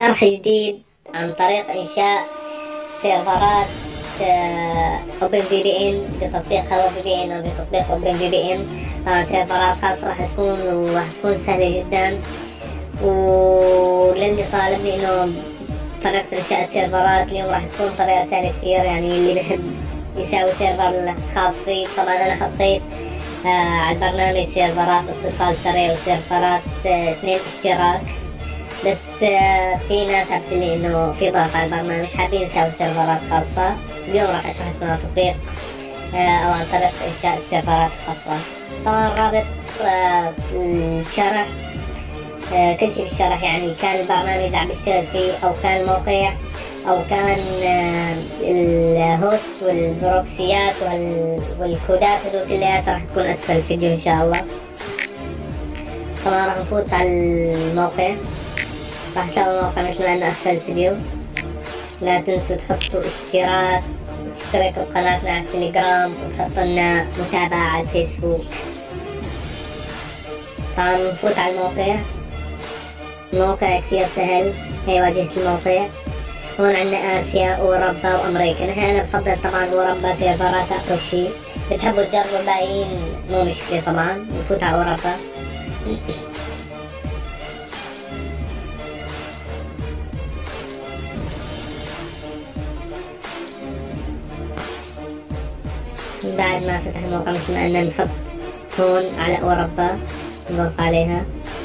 شرح جديد عن طريق إنشاء سيرفرات OpenVPN بتطبيق HelloVPN أو بتطبيق OpenVPN. طبعا سيرفرات خاصة راح تكون سهلة جدا. وللي طالبني إنه طريقة إنشاء السيرفرات اليوم راح تكون طريقة سهلة كثير، يعني اللي بيحب يساوي سيرفر خاص فيه. طبعا أنا حطيت على البرنامج سيرفرات اتصال سريع وسيرفرات 2 اشتراك، بس في ناس عبتلي انه في ضغط على البرنامج حابين يساوي سيرفرات خاصة. اليوم راح اشرح لكم عن تطبيق او عن طريقة انشاء السيرفرات الخاصة. طبعا رابط الشرح كل شيء بالشرح، يعني كان البرنامج عم بشتغل فيه او كان الموقع او كان الهوست والبروكسيات والكودات هذول كلياتها راح تكون اسفل الفيديو ان شاء الله. طبعا راح نفوت على الموقع، راح تلاقوا الموقع مثل ما أنه أسفل الفيديو. لا تنسوا تحطوا اشتراك وتشتركوا بقناتنا على التليجرام وتحطوا لنا متابعة على الفيسبوك. طبعا نفوت على الموقع كتير سهل. هي واجهة الموقع. هون عندنا آسيا أوروبا وأمريكا. أنا بفضل طبعا أوروبا، سيرفرات أقوى شي. بتحبوا تجربوا الباقيين مو مشكلة. طبعا نفوت على أوروبا. بعد ما فتح الموقع مثل ما قلنا نحط هون على أوروبا، نضغط عليها.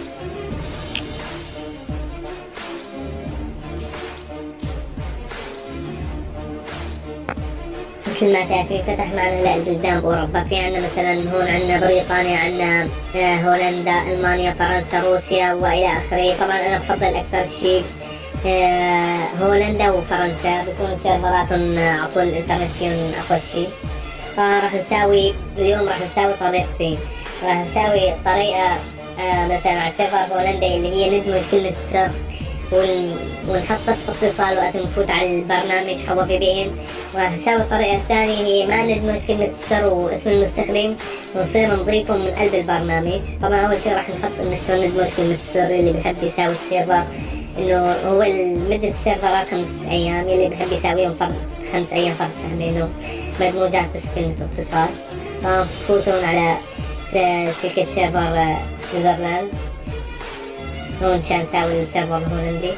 مثل ما شايفين فتح معنا البلدان بأوروبا. في عنا مثلا هون عنا بريطانيا، عنا هولندا، ألمانيا، فرنسا، روسيا وإلى آخره. طبعا أنا بفضل أكثر شيء هولندا وفرنسا، بيكونوا سيرفراتهم على طول الإنترنت فيهم أقوى شيء. فراح نساوي اليوم طريقتين. راح نساوي طريقة مثلا على سيرفر هولندا اللي هي ندمج كلمة السر ونحط بس اتصال وقت نفوت على البرنامج HelloVPN. وراح نساوي الطريقة الثانية هي ما ندمج كلمة السر واسم المستخدم ونصير نضيفهم من قلب البرنامج. طبعا أول شيء راح نحط إنه شلون ندمج كلمة السر. اللي بحب يساوي السيرفر إنه هو مدة السيرفرات 5 أيام، اللي بحب يساويهم فرد 5 أيام فرد سهمينه مدموجات بس كلمة اتصال. فوتون على شركة سيرفر نيذرلاند. هون كان نساوي السيرفر الهولندي.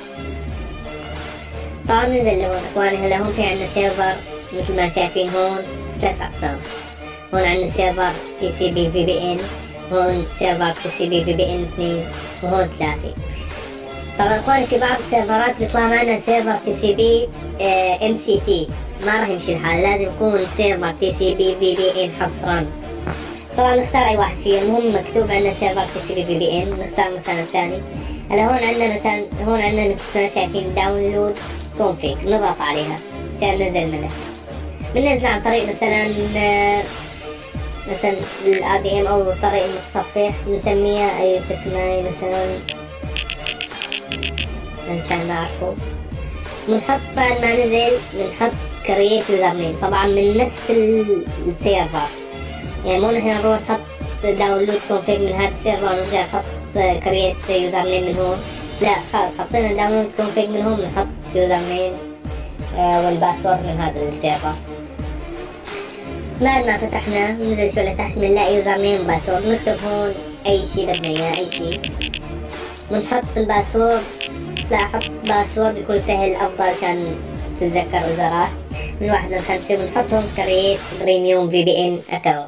طبعا نزل لهون اخواني. هلا هون في عنا سيرفر مثل ما شايفين هون 3 اقسام. هون عنا سيرفر TCP/VPN، هون سيرفر TCP/VPN 2، وهون 3. طبعا اخواني في بعض السيرفرات بيطلع معنا سيرفر TCP MCT، ما راح يمشي الحال، لازم يكون سيرفر TCP/VPN حصرا. طبعا نختار اي واحد فيهم. المهم مكتوب عندنا سيرفر TCP/VPN، نختار مثلا الثاني. هلا هون عندنا مثلا مثل ما شايفين داونلود كونفيج، نضغط عليها عشان ننزل الملف. بننزل عن طريق مثلا ال ADM او طريق المتصفح، بنسميها اي تسمية مثلا عشان نعرفه. بنحط بعد ما نزل بنحط كرييت يوزر نيم، طبعا من نفس السيرفر. يعني مو نحن نروح نحط داونلود كونفيج من هذا السيرفر ونرجع نحط كرييت يوزر نيم من هون. لا خلاص، حطينا داونلود كونفيج من هون بنحط يوزر نيم والباسورد من هذا السيرفر. بعد ما فتحنا ننزل شوي لتحت بنلاقي يوزر نيم وباسورد. نكتب هون اي شيء بدنا اياه، اي شيء. بنحط الباسورد. لا احط باسورد يكون سهل افضل عشان تتذكر اذا راح. من 1 ل 5 بنحط هون كرييت بريميوم VPN اكونت.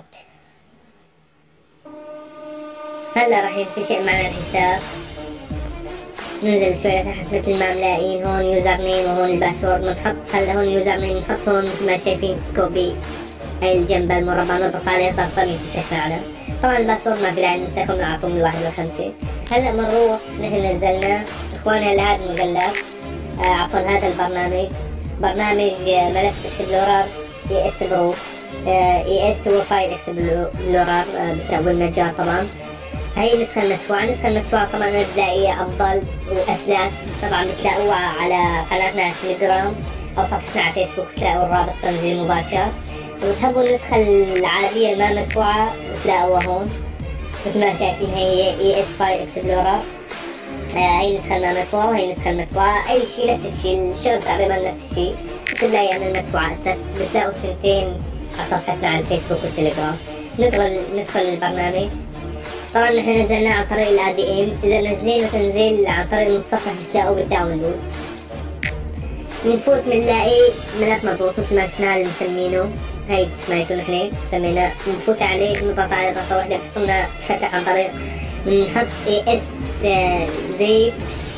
هلا راح ينتشئ معنا الحساب. ننزل شوية تحت مثل ما ملاقين هون يوزر نيم وهون الباسورد. بنحط هلا هون يوزر نيم بنحط هون مثل ما شايفين كوبي، هاي الجنب المربع نضغط عليه ضغطة ينتسخ معنا. طبعا الباسورد ما في داعي ننسخه، بنعرفه من 1 ل 5. هلا بنروح نحن نزلنا اخواني هلا هذا المجلد عفوا هذا البرنامج، برنامج ملف اكسبلورر ES برو. ES هو فايل اكسبلورر بتلاقوه النجار. طبعا هي النسخة المدفوعة طبعا بتلاقيها أفضل وأسلس. طبعا بتلاقوها على قناتنا على التليجرام أو صفحتنا على فيسبوك، بتلاقوا الرابط تنزيل مباشر. وبتحبوا النسخة العادية الما مدفوعة بتلاقوها هون مثل ما شايفين. هي ES فايل اكسبلورر. هي النسخة المدفوعة وهي النسخة المدفوعة، أي شيء نفس الشيء، الشغل تقريبا نفس الشيء، بس نلاقي عن المدفوعة أساس بتلاقوا الثنتين على صفحتنا على الفيسبوك والتليجرام. ندخل البرنامج. طبعا نحن نزلناه عن طريق الADM، إذا منزلينه تنزيل عن طريق المتصفح بتلاقوه بالداونلود. بنفوت بنلاقي ملف مضغوط مثل ما شفنا اللي مسمينه، هاي سميته نحن سميناه، بنفوت عليه نضغط عليه ضغطة واحدة بحط لنا فتح عن طريق بنحط AS زي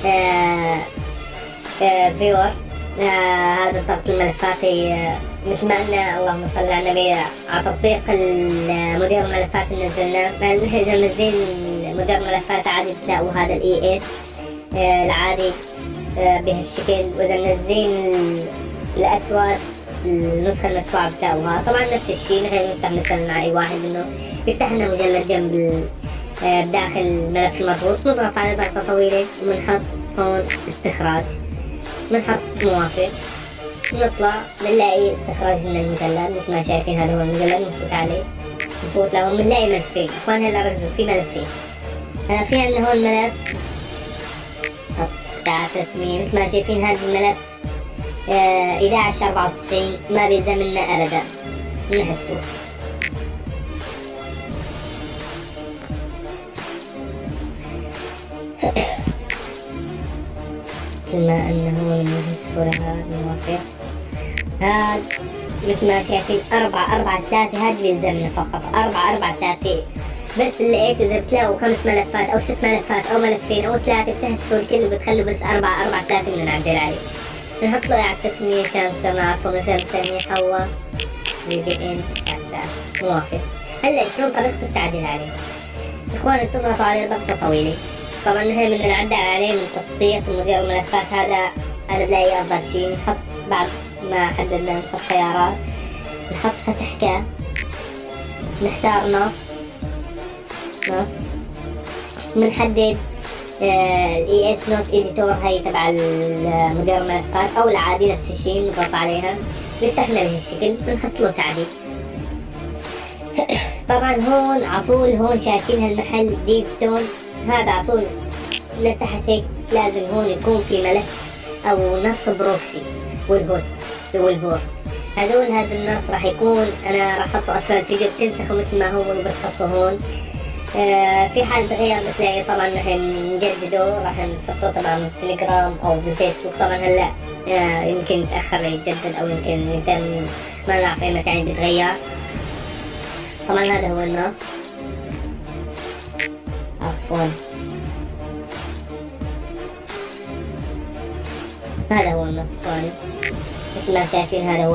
فيور. هذا ضغط الملفات مثل ما قلنا اللهم صل على النبي على تطبيق مدير الملفات اللي نزلناه. نحن إذا منزلين مدير الملفات عادي بتلاقوا هذا الAS العادي بهالشكل، وإذا منزلين الأسود النسخة المدفوعة بتاعوها طبعا نفس الشيء. نحن نفتح مثلا مع أي واحد منه بيفتح لنا مجلد جنب بداخل الملف المضغوط، نضغط على ضغطة طويلة وبنحط هون استخراج، بنحط موافق، نطلع بنلاقي استخراج لنا المجلد مثل ما شايفين. هذا هو المجلد، بنفوت عليه نفوت لهون بنلاقي ملفين. اخوان هلا ركزوا في ملفين. هلا في عندنا هون ملف بتاع تسمية مثل ما شايفين. هذا الملف 1194 ما بيلزم لنا ابدا نحسه. مثل ما انه نحسه لها موافق. هاد مثل ما شايفين 443 هاد بيلزمنا فقط 443 بس. اللي لقيت اذا بتلاقوا 5 ملفات او 6 ملفات او ملفين او 3 بتحسبوا الكل وبتخلوا بس 443 بدنا نعدل عليه. بنحط له على التسمية عشان نصير نعرفه، مثلا نسميه حوا VPN 99 موافق. هلا شلون طريقة التعديل عليه؟ اخوان بتضغطوا عليه ضغطة طويلة. طبعا نحن بدنا نعدل عليه من تطبيق مدير الملفات، هذا انا بلاقي افضل شيء. نحط بعد ما حددنا نحط خيارات، نحط فتح كاب، نختار نص بنحدد ES Note Editor هي تبع مدير الملفات او العادي نفس الشيء، نضغط عليها بيفتح لنا بهالشكل، بنحط له تعديل. طبعا هون عطول هون شايفين هالمحل ديب تون، هذا عطول لتحت هيك لازم هون يكون في ملف او نص بروكسي والهوست والبورد. هذا النص راح يكون انا راح احطه اسفل الفيديو، بتنسخه مثل ما هو وبتحطه هون. في حال تغير بتلاقي طبعا راح نجدده، راح نحطه طبعا بالتليجرام او بالفيسبوك. طبعا هلا يمكن يتاخر يتجدد او يمكن يتم ما نعرف ايمتى يعني بيتغير. طبعا هذا هو النص، عفوا هذا هو النص. طبعا مثل ما شايفين هذا هو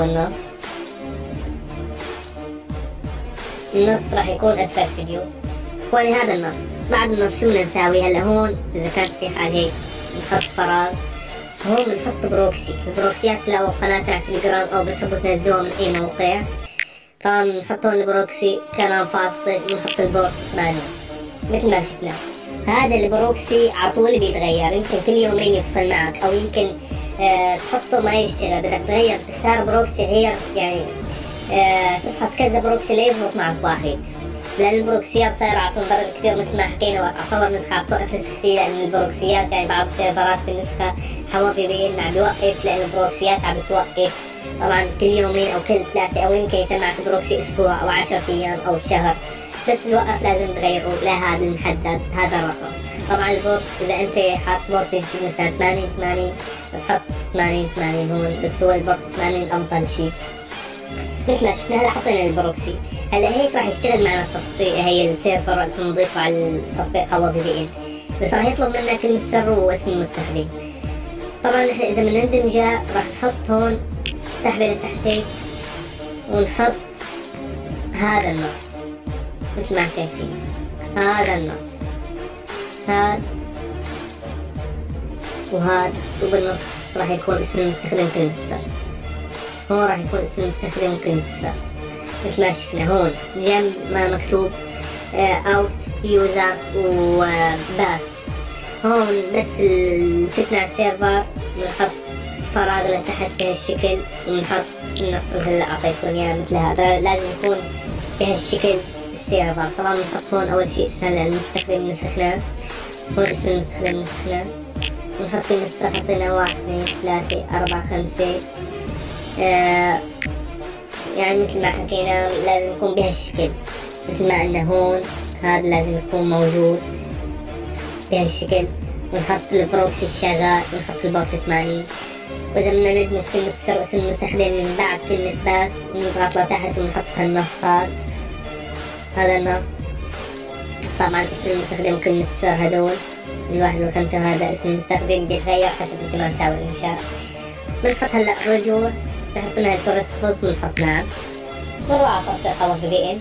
النص راح يكون اسفل الفيديو. اخواني هذا النص. بعد النص شو بدنا نساوي هلا هون؟ اذا كانت في حال هيك نحط فراغ هون، بنحط بروكسي. البروكسيات لو قناة على التليجرام او بتحبوا تنزلوها من اي موقع، طبعا بنحط هون البروكسي كلام فاصل، بنحط البورت 80 مثل ما شفنا. هذا البروكسي عطول بيتغير، يمكن كل يومين يفصل معك او يمكن تحطه ما يشتغل، بدك تغير تختار بروكسي غير يعني تفحص كذا بروكسي ليزبط معك واحد، لان البروكسيات صايره عم تنضرب كثير مثل ما حكينا. وقت اعتبر نسخه عم توقف نسخ كثير، لان البروكسيات يعني بعض السيرفرات بالنسخه حواضي بين عم بيوقف لان البروكسيات عم بتوقف. طبعا كل يومين او كل 3 او يمكن يتم معك بروكسي اسبوع او 10 ايام او شهر، بس الوقف لازم تغيره لهذا المحدد هذا الرقم. طبعا البورت اذا انت حاط بورت جديد مثلا 80 بتحط 80 هون، بس هو البورت 80 افضل شيء. مثل ما شفنا هلا حطينا البروكسي. هلا هيك راح يشتغل معنا التطبيق، هي السيرفر اللي بنضيفه على التطبيق هو VPN، بس راح يطلب منا كلمة سر واسم المستخدم. طبعا نحن اذا بدنا ندمجها راح نحط هون سحبة لتحت ونحط هذا النص مثل ما شايفين. هذا النص هذا وهذا، وبالنص راح يكون اسم المستخدم كلمة السر. هون راح يكون اسم المستخدم كلمة السر مثل ما شفنا. هون جنب ما مكتوب اوت يوزر وباس، هون بس فتنا على السيرفر بنحط فراغ لتحت بهالشكل ونحط النص اللي هلا اعطيتكم اياه مثل هذا، لازم يكون بهالشكل السيرفر. طبعا بنحط هون اول شيء اسم المستخدم نسخناه، هون اسم المستخدم مسحنا، ونحط قيمة السر حطينا 1 2 3 4 5. يعني مثل ما حكينا لازم يكون بهالشكل، مثل ما قلنا هون هذا لازم يكون موجود بهالشكل، ونحط البروكسي الشغال ونحط البورت 80. وإذا بدنا ندمج كلمة السر واسم المستخدم من بعد كلمة باس نضغط لتحت ونحط هالنص هذا النص. طبعا اسم المستخدم وكلمة السر هدول من 1 ل 5، وهذا اسم المستخدم بيتغير حسب مثل ما نساوي الإنشاء. بنحط هلا رجوع، بنحط لنا صورة خصم بنحط نعم، بنروح على تطبيق خوف VPN،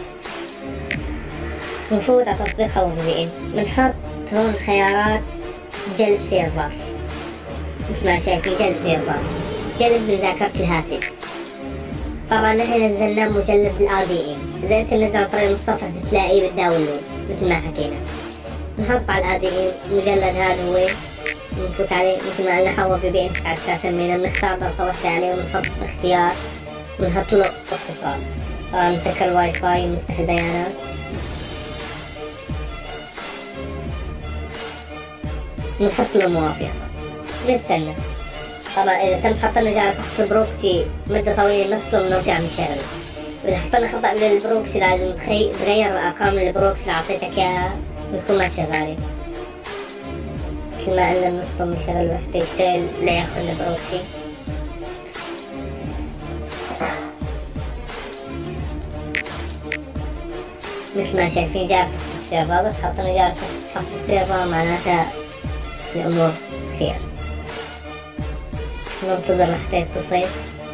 بنفوت على تطبيق خوف VPN، بنحط هون خيارات جلب سيرفر، مثل ما شايفين جلب سيرفر، جلب من ذاكرة الهاتف. طبعا نحن نزلناه مجلد الADM، إذا انت نزل عن طريق المتصفح بتلاقيه بالداونلود مثل ما حكينا. نحط على الADM مجلد هذا هو، بنفوت عليه مثل ما قلنا خوف VPN 9 سمينا، بنختار ضغطة واحدة عليه ونحط اختيار ونحط له اتصال. طبعا نسكر الواي فاي ونفتح البيانات، نحط له موافقة، نستنى. طبعا إذا تم حطنا جعل فحص البروكسي مدة طويلة نفصله ونرجع نشغله. وإذا حطينا خطأ من البروكسي لازم تغير أرقام البروكسي اللي أعطيتك إياها وتكون ما شغالة. كما قلنا بنفصله ونشغله حتى يشتغل لياخذ البروكسي. مثل ما شايفين جاب فحص السيرفر، بس حطينا جاب فحص السيرفر معناتها الأمور خير. ننتظر لحتى يتصل.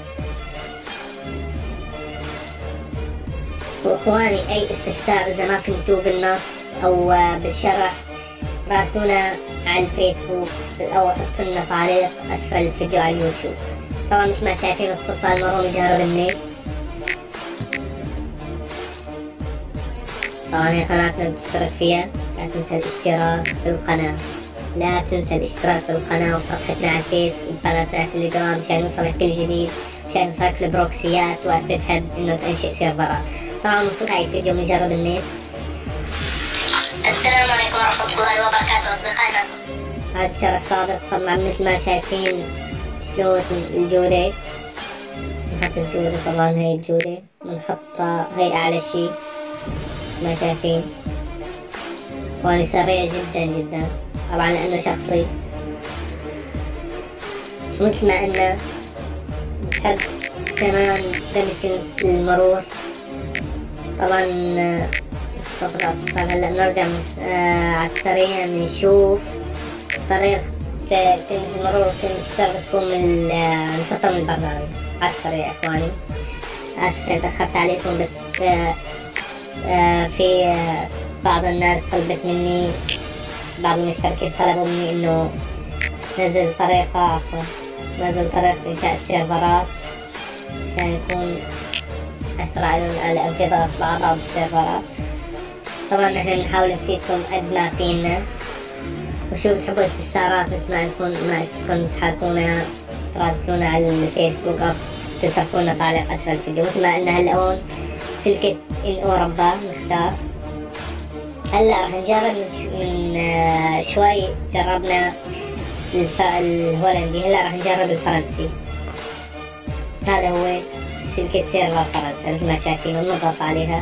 واخواني اي استفسار اذا ما فهمتوه بالنص او بالشرح راسلونا على الفيسبوك او حطوا لنا تعليق اسفل الفيديو على اليوتيوب. طبعا مثل ما شايفين اتصال مرون جهرب النت. طبعا هي قناتنا بتشترك فيها، لا تنسى الاشتراك بالقناة، لا تنسى الاشتراك بالقناة وصفحتنا على الفيس وقناتنا على التليجرام مشان يوصلك كل جديد، مشان يوصلك البروكسيات وقت بتحب انه تنشئ سيرفرات. طبعا نفوت على الفيديو بنجرب النت. السلام عليكم ورحمة الله وبركاته أصدقائنا. هذا الشرح صادق. طبعا مثل ما شايفين شلون الجودة، نحط الجودة. طبعا هي الجودة بنحطها هي أعلى شي ما شايفين. وهي سريع جدا جدا طبعا لأنه شخصي. مثل ما قلنا بنحب كمان دمج المرور. طبعا فترة اتصال هلا بنرجع على السريع بنشوف طريقة كلمة المرور وكلمة السر بتكون نحطها من البرنامج على السريع. اخواني اسف تأخرت عليكم، بس في بعض الناس طلبت مني، بعض المشتركين طلبوا مني انه نزل طريقة انشاء السيرفرات عشان يكون اسرع لهم في ضغط بعض السيرفرات. طبعا نحن بنحاول نفيدكم قد ما فينا، وشو بتحبوا استفسارات مثل ما تكون تحاكونا تراسلونا على الفيسبوك او تتركونا تعليق اسفل الفيديو. مثل ما قلنا هلا هون سلكة ان ربا نختار. هلا راح نجرب من شوي جربنا الهولندي، هلا راح نجرب الفرنسي. هذا هو سلكة سيرفر فرنسا مثل ما شايفين، ونضغط عليها.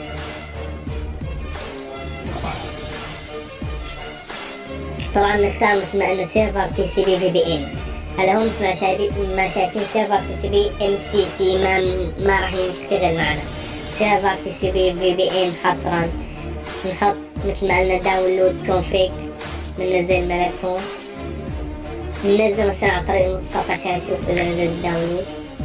طبعا نختار مثل ما قلنا سيرفر TCP VPN. هلا هون مثل ما شايفين سيرفر TCP MCT ما راح يشتغل معنا. سيرفر TCP VPN حصرا. نحط مثل ما قلنا داونلود كونفيج، بننزل الملف هون، بننزله مثلا عن طريق المتصفح عشان نشوف اذا نزل الداونلود.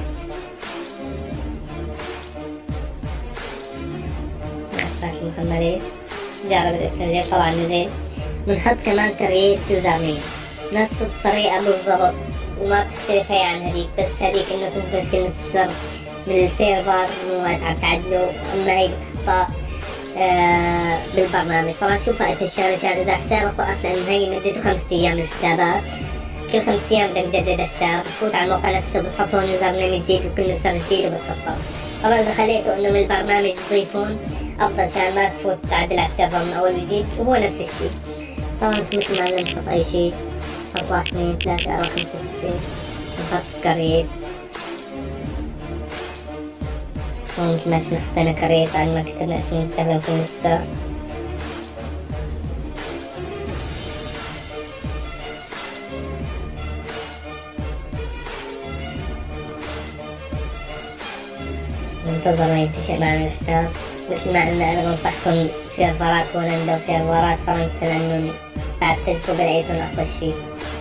محمدين جرب التنزيل. طبعا نزل. بنحط كمان كرييت يوزر نيم نفس الطريقة بالضبط وما بتختلف هي عن هذيك، بس هذيك انه تدمج كلمة السر من السيرفر وما تعدله، اما هي بتحطها بالبرنامج. طبعا شوف وقت الشهر اذا حسابك وقف لانه هي مدته 5 ايام الحسابات، كل 5 ايام بدك تجدد حساب، بتفوت على الموقع نفسه بتحط هون يوزر نيم جديد وكلمة سر جديد وبتحطها. طبعا اذا خليته انه من البرنامج تضيفون افضل عشان ما تفوت تعدل على السيرفر من اول وجديد، وهو نفس الشيء. طبعا مثل ما نحط أي شيء، نحط 1 2 3 4 5 6، نحط كاريه. هون مثل ما شفنا حطينا كاريه بعد ما كتبنا اسم المستخدم كلمة السر. ننتظر ما ينتشر معنا الحساب. مثل ما قلنا أنا بنصحكم بسيرفرات هولندا وسيرفرات فرنسا، لأنه بعد تجربة لقيتهم أفضل شي.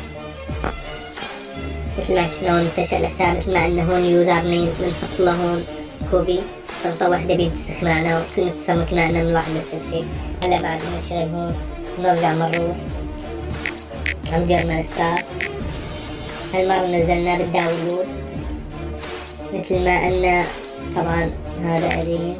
مثل ما شفنا هون انتشر الحساب. مثل ما قلنا هون يوزر نيم بنحط له هون كوبي، ضغطة واحدة بينتسخ معنا، وكلمة السر مثل ما قلنا من 1 ل 6. هلا بعد ما نشتغل هون نرجع مرة عم جر ملفات. هالمرة نزلناه بالداونلود. مثل ما قلنا طبعا هذا قديم،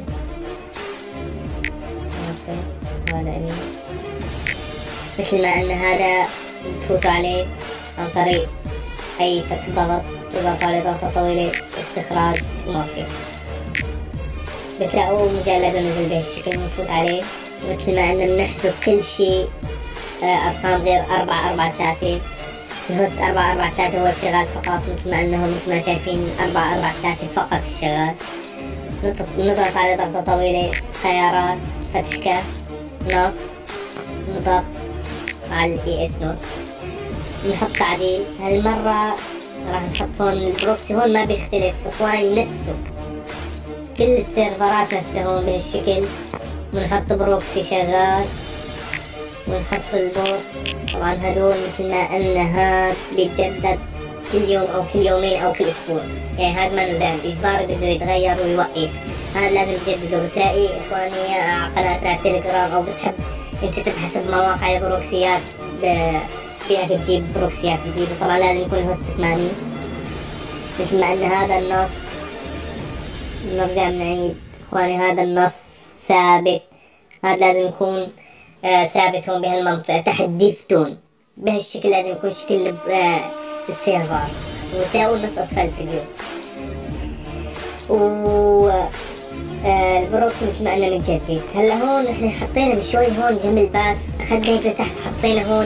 هذا قديم. مثل ما قلنا هذا بتفوتوا عليه عن طريق أي فك ضغط، تضغط عليه ضغطة طويلة، استخراج موافق، بتلاقوه مجلد ونزل بهالشكل. بنفوت عليه مثل ما قلنا بنحذف كل شيء أرقام غير 4 4 3. الهوست 4 4 3 هو الشغال فقط. مثل ما قلنا مثل ما شايفين 4 4 3 فقط الشغال. نضغط على ضغطة طويلة، خيارات، فتح نص، نضغط على الاي اس نوت، نحط تعديل. هالمرة راح نحط هون البروكسي. هون ما بيختلف اخواني، نفسه كل السيرفرات نفسها هون بهالشكل. بنحط بروكسي شغال ونحط البورت. طبعا هدول مثل ما قلنا هاد بيتجدد كل يوم او كل يومين او كل اسبوع، يعني هاد ما دائم اجباري بده يتغير ويوقف. هذا لازم تجدده. بتلاقي اخواني على قناتنا على التليجرام او بتحب انت تبحث بمواقع البروكسيات فيها تجيب بروكسيات جديدة. طبعا لازم يكون الهوست 80. مثل ما قلنا هذا النص، نرجع نعيد اخواني، هذا النص ثابت. هذا لازم يكون ثابت هون بهالمنطقة تحت ديفتون بهالشكل. لازم يكون شكل السيرفر، وتلاقوا النص اسفل الفيديو. و البروكسي مثل ما قلنا متجدد. هلا هون احنا حطينا من شوي هون جنب الباس، اخذنا هيك لتحت وحطينا هون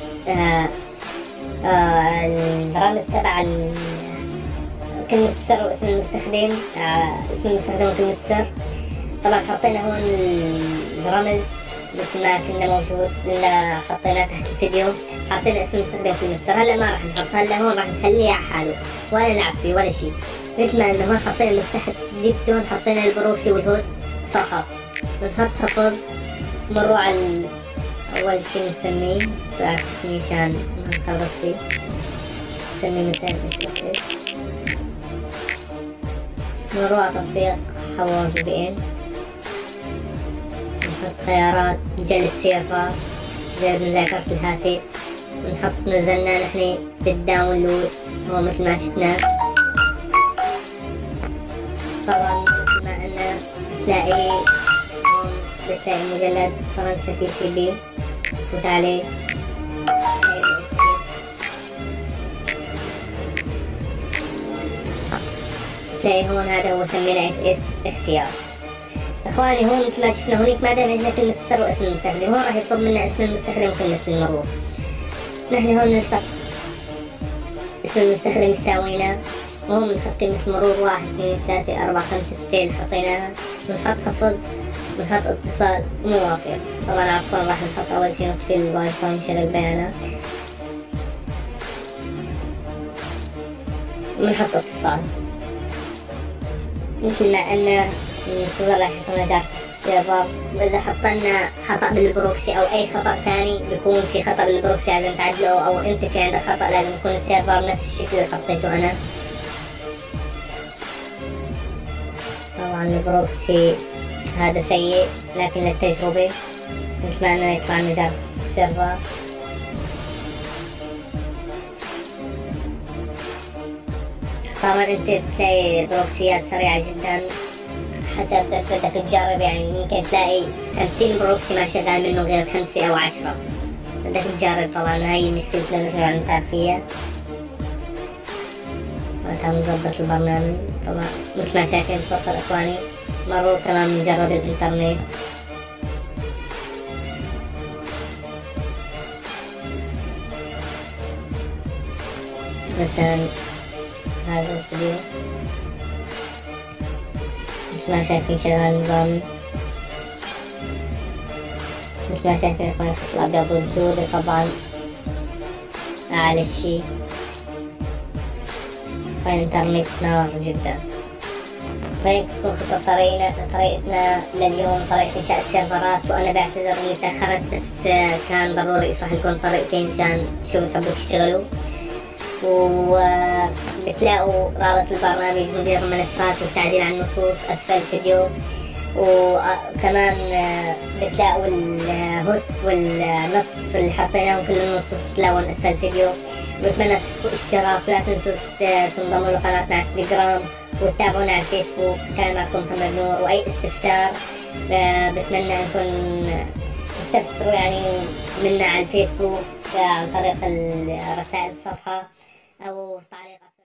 الرمز تبع كلمة السر واسم المستخدم، اسم المستخدم وكلمة السر. طبعا حطينا هون الرمز مثل ما كنا موجود، كنا حطيناه تحت الفيديو. حطينا اسم المستخدم وكلمة السر. هلا ما راح نحط، هلا هون راح نخليه على حاله ولا نلعب فيه ولا شيء. مثل ما قلنا هون حطينا بس تحت ديفتون حطينا البروكسي والهوست فقط. بنحط حفظ، بنروح على أول شي بنسميه، بعرف اسمي عشان ما نخرب فيه، نسميه مثلا SSH. بنروح على تطبيق حواس VPN، نحط خيارات جلب سيرفر زي ذاكرة الهاتف، بنحط نزلنا نحن بالداونلود. هو مثل ما شفنا طبعا مثل ما قلنا بتلاقي هون بتلاقي مجلد فرنسا TCP، فوت عليه بتلاقي هون هذا هو سمينا SS اختيار. اخواني هون مثل ما شفنا هونيك ما دمجنا كلمة السر واسم المستخدم. هون راح يطلب منا اسم المستخدم وكلمة المرور. نحن هون نلصق اسم المستخدم ساوينا، وهون بنحط كلمة المرور 1 2 3 4 5 6 اللي حطيناها. بنحط حفظ، بنحط اتصال موافق. طبعا عفوا راح نحط اول شي نطفي الواي فاي نشغل البيانات، بنحط اتصال. مثل ما قلنا ننتظر لحتى نرجع السيرفر. واذا حطلنا خطأ بالبروكسي او اي خطأ ثاني، بيكون في خطأ بالبروكسي لازم تعدله، او انت في عندك خطأ لازم يكون السيرفر نفس الشكل اللي حطيته انا. طبعا البروكسي هذا سيء، لكن للتجربة نتمنى يطلع نجاح السيرفر. طبعا انت بتلاقي بروكسيات سريعة جدا حسب بس بدك تجرب، يعني ممكن تلاقي 50 بروكسي ما شغال منه غير 5 أو 10. بدك تجرب. طبعا هاي مشكلتنا نحن عم نتعب فيها وقتها نظبط البرنامج. طبعا مثل ما شايفين اتصل اخواني مرور كمان نجرب الانترنت. مثلا هذا الفيديو مثل ما شايفين شغال نظامي، مثل ما شايفين اخواني الخط الابيض والجودة طبعا اعلى شي. فالانترنت نار جدا. فهيك تكون خطة طريقتنا لليوم، طريقة إنشاء السيرفرات. وأنا بعتذر إني تأخرت، بس كان ضروري أشرح لكم طريقتين مشان شو بتحبوا تشتغلوا. وبتلاقوا رابط البرنامج مدير الملفات والتعديل على النصوص أسفل الفيديو، وكمان بتلاقوا الهوست والنص اللي حطيناهم كل النصوص بتلاقون أسفل الفيديو. بتمنى تحطوا اشتراك، ولا تنسوا تنضموا لقناتنا على التليجرام وتتابعونا على الفيسبوك. كان معكم محمد نور. وأي استفسار بتمنى أنكم تستفسروا يعني منا على الفيسبوك عن طريق رسائل الصفحة أو تعليق.